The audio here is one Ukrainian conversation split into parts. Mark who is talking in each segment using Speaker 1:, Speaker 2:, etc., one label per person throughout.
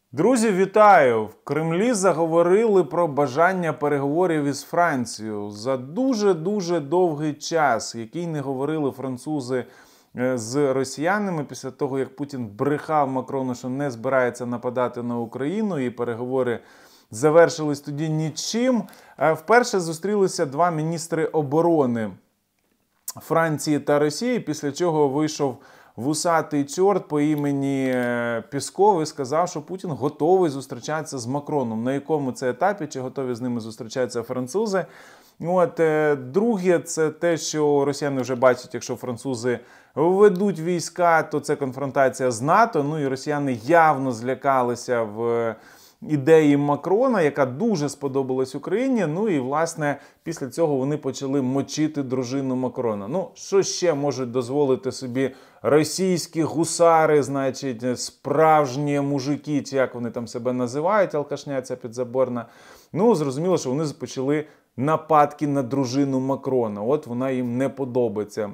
Speaker 1: Друзі, вітаю! В Кремлі заговорили про бажання переговорів із Францією. За дуже-дуже довгий час, який не говорили французи з росіянами після того, як Путін брехав Макрону, що не збирається нападати на Україну, і переговори завершились тоді нічим. Вперше зустрілися два міністри оборони Франції та Росії, після чого вийшов вусатий чорт по імені Пісков і сказав, що Путін готовий зустрічатися з Макроном. На якому це етапі, чи готові з ними зустрічатися французи? Друге, це те, що росіяни вже бачать, якщо французи ведуть війська, то це конфронтація з НАТО. Ну і росіяни явно злякалися в ідеї Макрона, яка дуже сподобалась Україні. Ну і, власне, після цього вони почали мочити дружину Макрона. Ну, що ще можуть дозволити собі російські гусари, значить, справжні мужики, чи як вони там себе називають, алкашня ця підзаборна. Ну, зрозуміло, що вони почали нападки на дружину Макрона. От вона їм не подобається.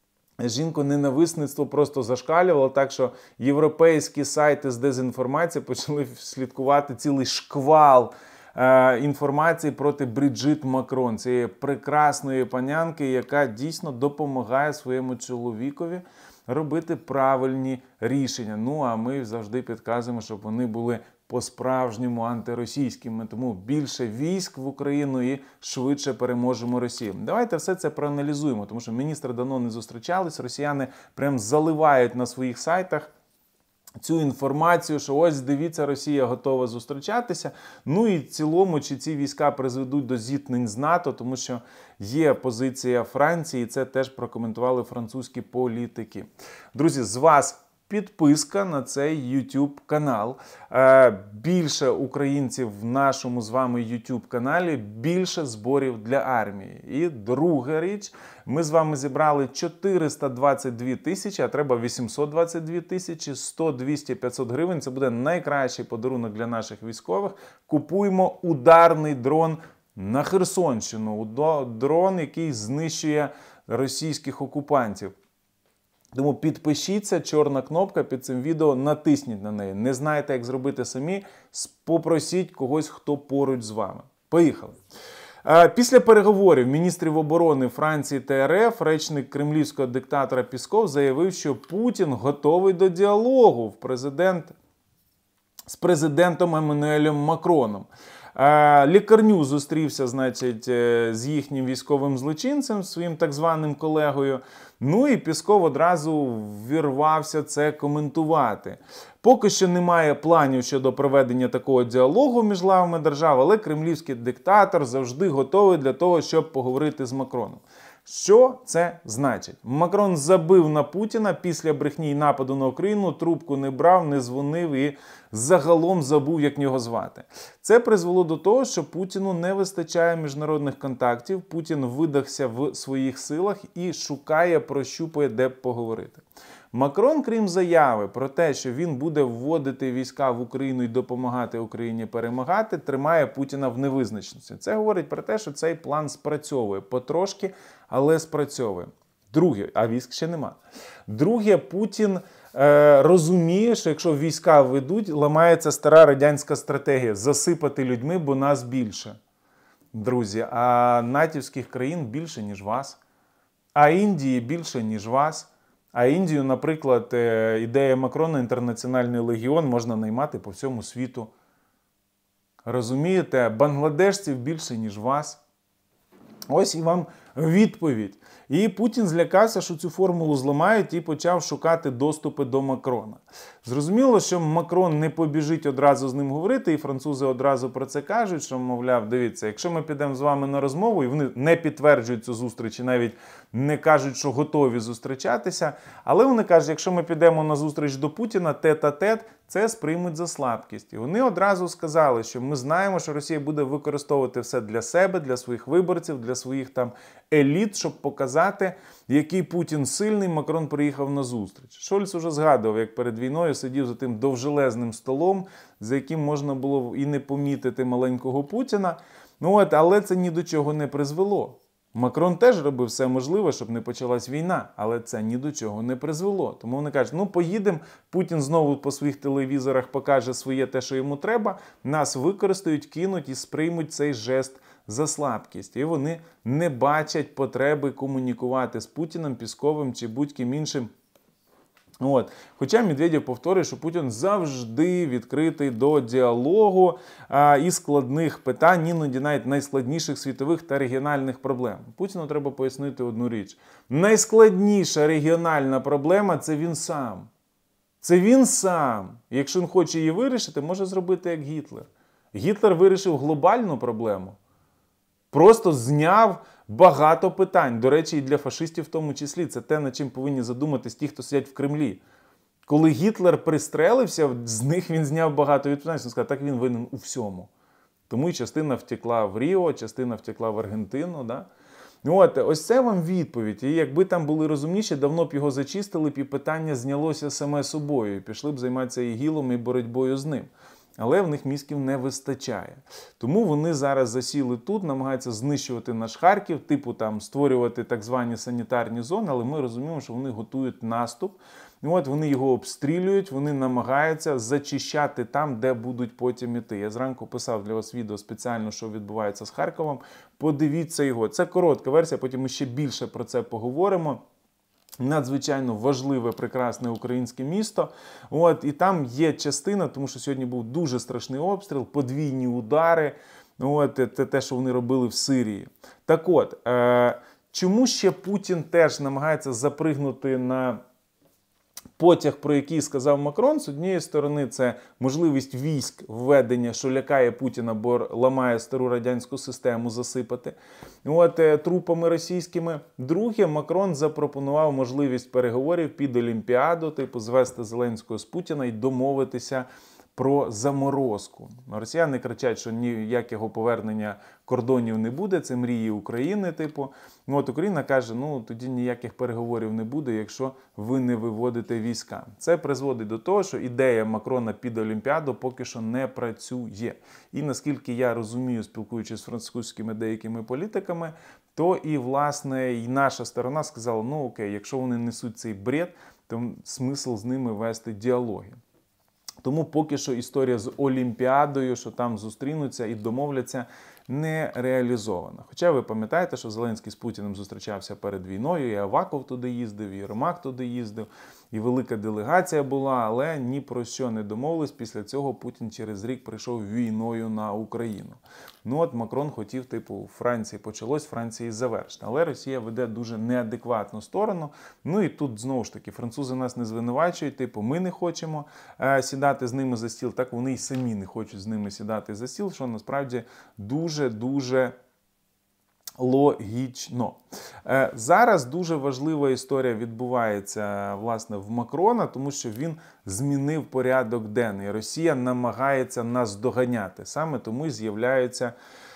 Speaker 1: Жінко-ненависництво просто зашкалювало, так що європейські сайти з дезінформацією почали слідкувати цілий шквал інформації проти Бріджит Макрон, цієї прекрасної панянки, яка дійсно допомагає своєму чоловікові робити правильні рішення. Ну, а ми завжди підказуємо, щоб вони були по-справжньому антиросійськими. Тому більше військ в Україну і швидше переможемо Росію. Давайте все це проаналізуємо, тому що міністри давно не зустрічались, росіяни прям заливають на своїх сайтах цю інформацію, що ось, дивіться, Росія готова зустрічатися. Ну і в цілому, чи ці війська призведуть до зіткнень з НАТО, тому що є позиція Франції, і це теж прокоментували французькі політики. Друзі, з вас підписка на цей YouTube канал. Більше українців в нашому з вами YouTube каналі, більше зборів для армії. І друга річ, ми з вами зібрали 422 тисячі, а треба 822 тисячі, 100, 200, 500 гривень. Це буде найкращий подарунок для наших військових. Купуємо ударний дрон на Херсонщину. Дрон, який знищує російських окупантів. Тому підпишіться, чорна кнопка під цим відео, натисніть на неї. Не знаєте, як зробити самі, попросіть когось, хто поруч з вами. Поїхали. Після переговорів міністрів оборони Франції та РФ речник кремлівського диктатора Пісков заявив, що Путін готовий до діалогу з президентом Еммануелем Макроном. Лікарню зустрівся, значить, з їхнім військовим злочинцем, своїм так званим колегою. Ну і Пісков одразу ввірвався це коментувати. Поки що немає планів щодо проведення такого діалогу між главами держав, але кремлівський диктатор завжди готовий для того, щоб поговорити з Макроном. Що це значить? Макрон забив на Путіна після брехні й нападу на Україну, трубку не брав, не дзвонив і загалом забув, як його звати. Це призвело до того, що Путіну не вистачає міжнародних контактів, Путін видахся в своїх силах і прощупує, де б поговорити. Макрон, крім заяви про те, що він буде вводити війська в Україну і допомагати Україні перемагати, тримає Путіна в невизначеності. Це говорить про те, що цей план спрацьовує потрошки, але спрацьовує. Друге, а військ ще нема. Друге, Путін розуміє, що якщо війська ведуть, ламається стара радянська стратегія – засипати людьми, бо нас більше. Друзі, а натівських країн більше, ніж вас. А Індії більше, ніж вас. А Індію, наприклад, ідея Макрона, інтернаціональний легіон можна наймати по всьому світу. Розумієте, бангладешців більше, ніж вас. Ось і вам відповідь. І Путін злякався, що цю формулу зламають і почав шукати доступи до Макрона. Зрозуміло, що Макрон не побіжить одразу з ним говорити, і французи одразу про це кажуть, що, мовляв, дивіться, якщо ми підемо з вами на розмову, і вони не підтверджують цю зустріч, і навіть не кажуть, що готові зустрічатися, але вони кажуть, якщо ми підемо на зустріч до Путіна тет-а-тет, це сприймуть за слабкість. І вони одразу сказали, що ми знаємо, що Росія буде використовувати все для себе, для своїх виборців, для своїх там еліт, щоб показати, який Путін сильний. Макрон приїхав на зустріч. Шольц уже згадував, як перед війною сидів за тим довжелезним столом, за яким можна було і не помітити маленького Путіна. Але це ні до чого не призвело. Макрон теж робив все можливе, щоб не почалась війна, але це ні до чого не призвело. Тому вони кажуть, ну поїдемо, Путін знову по своїх телевізорах покаже своє те, що йому треба, нас використають, кинуть і сприймуть цей жест за слабкість. І вони не бачать потреби комунікувати з Путіним, Пісковим чи будь-ким іншим. Хоча Медведєв повторює, що Путін завжди відкритий до діалогу і складних питань, іноді навіть найскладніших світових та регіональних проблем. Путіну треба пояснити одну річ. Найскладніша регіональна проблема – це він сам. Це він сам. Якщо він хоче її вирішити, може зробити як Гітлер. Гітлер вирішив глобальну проблему. Просто зняв багато питань. До речі, і для фашистів в тому числі. Це те, над чим повинні задуматись ті, хто сидять в Кремлі. Коли Гітлер пристрелився, з них він зняв багато відповідальності. Він сказав, так він винен у всьому. Тому і частина втекла в Ріо, частина втекла в Аргентину. Да? Ось це вам відповідь. І якби там були розумніші, давно б його зачистили б і питання знялося саме собою. І пішли б займатися ІГІЛом і боротьбою з ним. Але в них мізків не вистачає. Тому вони зараз засіли тут, намагаються знищувати наш Харків, там створювати так звані санітарні зони, але ми розуміємо, що вони готують наступ. Вони його обстрілюють, вони намагаються зачищати там, де будуть потім іти. Я зранку писав для вас відео спеціально, що відбувається з Харковом. Подивіться його. Це коротка версія, потім ми ще більше про це поговоримо. Надзвичайно важливе, прекрасне українське місто. І там є частина, тому що сьогодні був дуже страшний обстріл, подвійні удари. Це те, що вони робили в Сирії. Так от, чому ще Путін теж намагається запригнути на потяг, про який сказав Макрон? З однієї сторони, це можливість військ введення, що лякає Путіна, бо ламає стару радянську систему, засипати трупами російськими. Друге, Макрон запропонував можливість переговорів під Олімпіаду, звести Зеленського з Путіна і домовитися про заморозку. Росіяни кричать, що ніякого повернення кордонів не буде, це мрії України, Україна каже, тоді ніяких переговорів не буде, якщо ви не виводите війська. Це призводить до того, що ідея Макрона під Олімпіаду поки що не працює. І наскільки я розумію, спілкуючись з французькими деякими політиками, то і, власне, і наша сторона сказала, окей, якщо вони несуть цей бред, то смисл з ними вести діалоги. Тому поки що історія з Олімпіадою, що там зустрінуться і домовляться, не реалізована. Хоча ви пам'ятаєте, що Зеленський з Путіним зустрічався перед війною, і Аваков туди їздив, і Єрмак туди їздив, і велика делегація була, але ні про що не домовились. Після цього Путін через рік прийшов війною на Україну. Макрон хотів, Франції почалось, Франції завершити. Але Росія веде дуже неадекватну сторону. І тут, знову ж таки, французи нас не звинувачують, ми не хочемо сідати з ними за стіл, так вони й самі не хочуть з ними сідати за стіл, що насправді дуже логічно. Зараз дуже важлива історія відбувається, власне, в Макрона, тому що він змінив порядок денний. Росія намагається нас доганяти. Саме тому і з'являються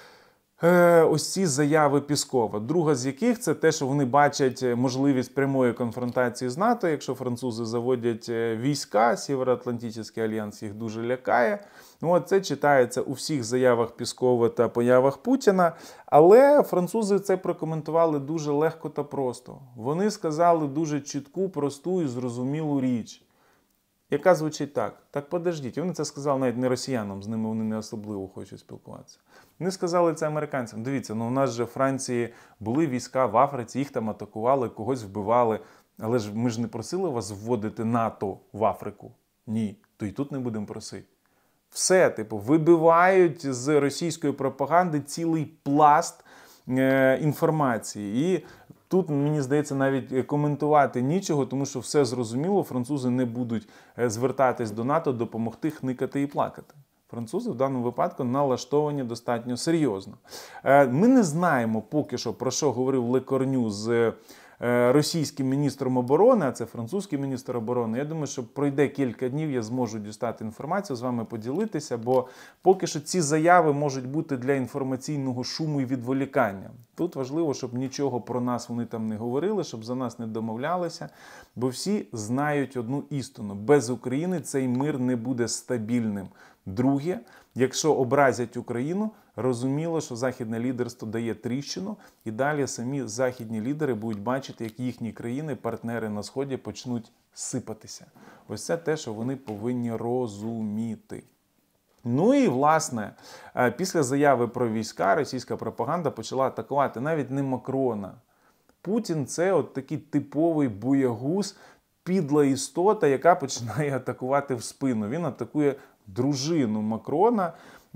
Speaker 1: ось ці заяви Піскова. Друга з яких це те, що вони бачать можливість прямої конфронтації з НАТО. Якщо французи заводять війська, Сєвєроатлантичний альянс їх дуже лякає. Це читається у всіх заявах Піскова та появах Путіна. Але французи це прокоментували дуже легко та просто. Вони сказали дуже чітку, просту і зрозумілу річ, яка звучить так. Так подождіть. Вони це сказали навіть не росіянам, з ними вони не особливо хочуть спілкуватися. Вони сказали це американцям. Дивіться, у нас же в Франції були війська в Африці, їх там атакували, когось вбивали. Але ж ми ж не просили вас вводити НАТО в Африку. Ні, то і тут не будемо просити. Все, вибивають з російської пропаганди цілий пласт інформації. І тут, мені здається, навіть коментувати нічого, тому що все зрозуміло, французи не будуть звертатись до НАТО, допомогти, хникати і плакати. Французи в даному випадку налаштовані достатньо серйозно. Ми не знаємо поки що, про що говорив Ле Корню з російським міністром оборони, а це французький міністр оборони. Я думаю, що пройде кілька днів, я зможу дістати інформацію, з вами поділитися, бо поки що ці заяви можуть бути для інформаційного шуму і відволікання. Тут важливо, щоб нічого про нас вони там не говорили, щоб за нас не домовлялися, бо всі знають одну істину. Без України цей мир не буде стабільним. Друге, якщо образять Україну, розуміло, що західне лідерство дає тріщину, і далі самі західні лідери будуть бачити, як їхні країни, партнери на Сході почнуть сипатися. Ось це те, що вони повинні розуміти. Ну і, власне, після заяви про війська російська пропаганда почала атакувати навіть не Макрона. Путін – це от такий типовий боягуз, підла істота, яка починає атакувати в спину. Він атакує дружину Макрона,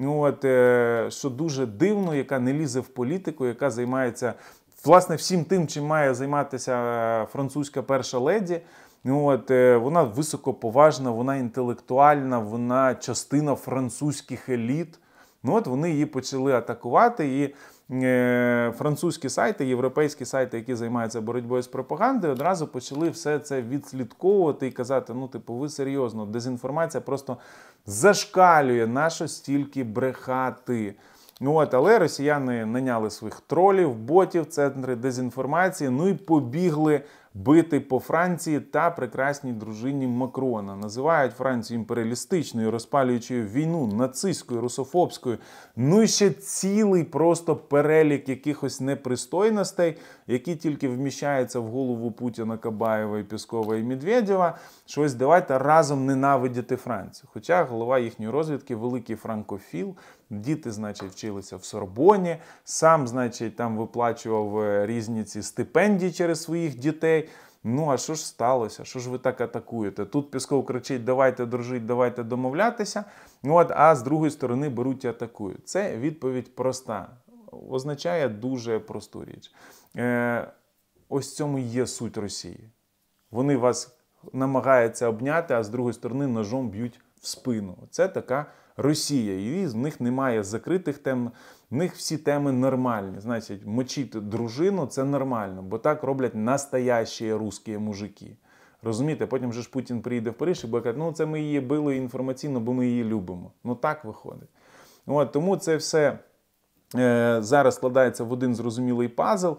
Speaker 1: що дуже дивно, яка не лізе в політику, яка займається, власне, всім тим, чим має займатися французька перша леді. Вона високоповажна, вона інтелектуальна, вона частина французьких еліт. Вони її почали атакувати, і французькі сайти, європейські сайти, які займаються боротьбою з пропагандою, одразу почали все це відслідковувати і казати, ви серйозно, дезінформація просто зашкалює, нащо стільки брехати. Але росіяни наняли своїх тролів, ботів, центри дезінформації, і побігли бити по Франції та прекрасній дружині Макрона. Називають Францію імперіалістичною, розпалюючою війну, нацистською, русофобською. І ще цілий просто перелік якихось непристойностей, які тільки вміщаються в голову Путіна, Кабаєва, і Пєскова і Медведєва. Що ось давайте разом ненавидіти Францію. Хоча голова їхньої розвідки великий франкофіл, діти, вчилися в Сорбоні, сам, там виплачував різні ці стипендії через своїх дітей. А що ж сталося? Що ж ви так атакуєте? Тут Пєсков кричить, давайте дружити, давайте домовлятися, а з другої сторони беруть і атакують. Це відповідь проста. Означає дуже просту річ. Ось в цьому і є суть Росії. Вони вас намагаються обняти, а з другої сторони ножом б'ють в спину. Це така Росія. І в них немає закритих тем, в них всі теми нормальні. Мочити дружину – це нормально, бо так роблять настоящі русські мужики. Розумієте? Потім же ж Путін приїде в Париж і буде казати, це ми її били інформаційно, бо ми її любимо. Так виходить. Тому це все зараз складається в один зрозумілий пазл,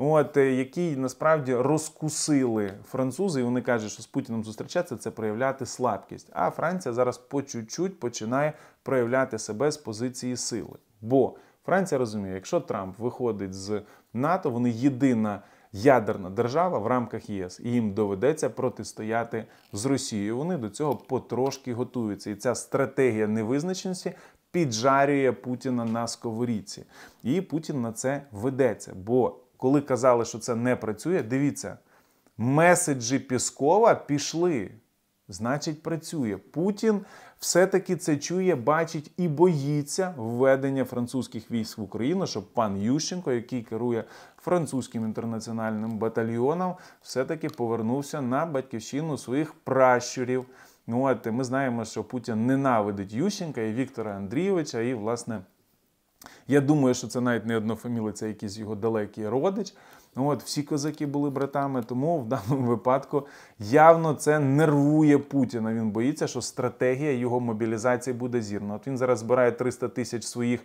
Speaker 1: який насправді розкусили французи, і вони кажуть, що з Путіним зустрічатися – це проявляти слабкість. А Франція зараз по чуть-чуть починає проявляти себе з позиції сили. Бо Франція розуміє, якщо Трамп виходить з НАТО, вони єдина ядерна держава в рамках ЄС, і їм доведеться протистояти з Росією. Вони до цього потрошки готуються. І ця стратегія невизначеності піджарює Путіна на сковорідці. І Путін на це ведеться. Бо коли казали, що це не працює, дивіться, меседжі Пєскова пішли. Значить, працює. Путін все-таки це чує, бачить і боїться введення французьких військ в Україну, щоб пан Ющенко, який керує французьким інтернаціональним батальйоном, все-таки повернувся на батьківщину своїх пращурів. Ми знаємо, що Путін ненавидить Ющенка і Віктора Андрійовича, і, власне, я думаю, що це навіть не однофамілець, а якийсь його далекий родич. Всі козаки були братами, тому в даному випадку явно це нервує Путіна. Він боїться, що стратегія його мобілізації буде зірна. Він зараз збирає 300 тисяч своїх,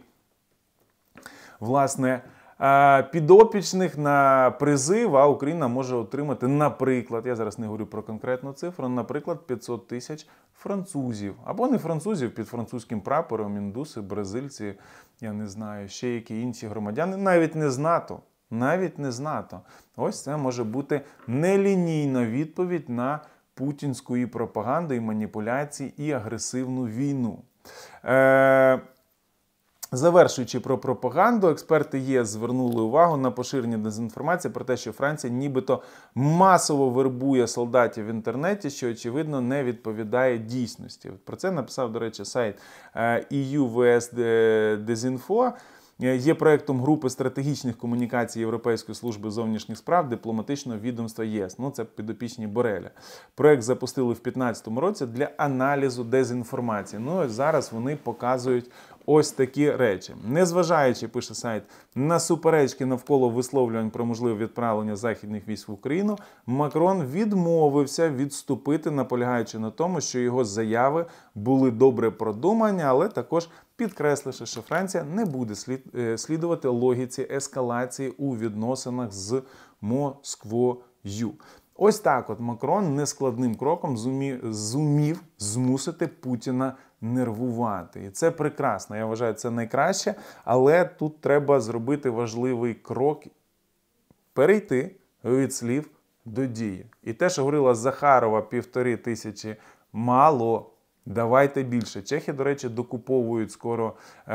Speaker 1: власне, підопічних на призив, а Україна може отримати, наприклад, я зараз не говорю про конкретну цифру, наприклад, 500 тисяч французів. Або не французів під французьким прапором, індуси, бразильці, я не знаю, ще які інші громадяни, навіть не з НАТО. Навіть не з НАТО. Ось це може бути нелінійна відповідь на путінську і пропаганду, і маніпуляції, і агресивну війну. Завершуючи про пропаганду, експерти ЄС звернули увагу на поширення дезінформації про те, що Франція нібито масово вербує солдатів в інтернеті, що, очевидно, не відповідає дійсності. Про це написав, до речі, сайт EU vs Desinfo. Є проєктом групи стратегічних комунікацій Європейської служби зовнішніх справ дипломатичного відомства ЄС. Це підопічні Бореля. Проєкт запустили в 2015 році для аналізу дезінформації. Ось зараз вони показують ось такі речі. Незважаючи, пише сайт, на суперечки навколо висловлювань про можливе відправлення західних військ в Україну, Макрон відмовився відступити, наполягаючи на тому, що його заяви були добре продумані, але також підкресливши, що Франція не буде слідувати логіці ескалації у відносинах з Москвою. Ось так от Макрон нескладним кроком зумів змусити Путіна нервувати. І це прекрасно. Я вважаю, це найкраще. Але тут треба зробити важливий крок – перейти від слів до дії. І те, що говорила Захарова, 1500 – мало. Давайте більше. Чехи, до речі, докуповують скоро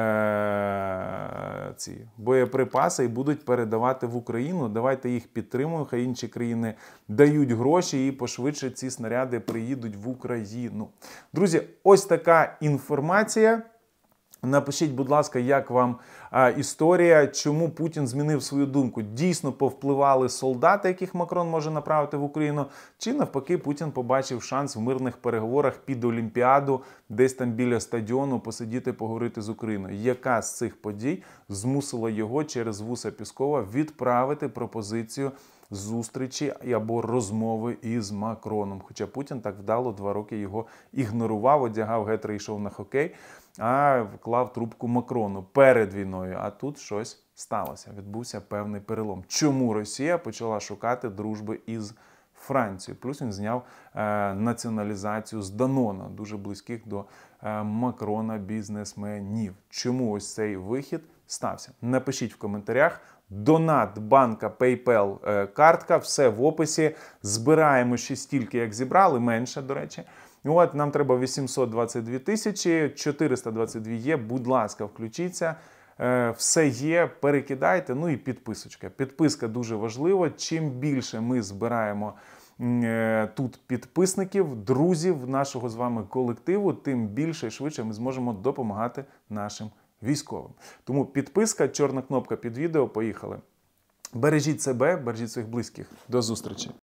Speaker 1: ці боєприпаси і будуть передавати в Україну. Давайте їх підтримуємо, хай інші країни дають гроші і пошвидше ці снаряди приїдуть в Україну. Друзі, ось така інформація. Напишіть, будь ласка, як вам історія, чому Путін змінив свою думку. Дійсно повпливали солдати, яких Макрон може направити в Україну, чи навпаки Путін побачив шанс в мирних переговорах під Олімпіаду, десь там біля стадіону посидіти, поговорити з Україною. Яка з цих подій змусила його через вуса Піскова відправити пропозицію зустрічі або розмови із Макроном. Хоча Путін так вдало 2 роки його ігнорував, одягав гетри і йшов на хокей, а вклав трубку Макрону перед війною. А тут щось сталося, відбувся певний перелом. Чому Росія почала шукати дружби із Францією? Плюс він зняв націоналізацію з Данона, дуже близьких до Макрона бізнесменів. Чому ось цей вихід стався? Напишіть в коментарях. Донат, банка, PayPal, картка, все в описі. Збираємо ще стільки, як зібрали, менше, до речі. От, нам треба 822 тисячі, 422 є, будь ласка, включіться. Все є, перекидайте, ну і підписочка. Підписка дуже важлива. Чим більше ми збираємо тут підписників, друзів нашого з вами колективу, тим більше і швидше ми зможемо допомагати нашим військовим. Тому підписка, чорна кнопка під відео, поїхали. Бережіть себе, бережіть своїх близьких. До зустрічі!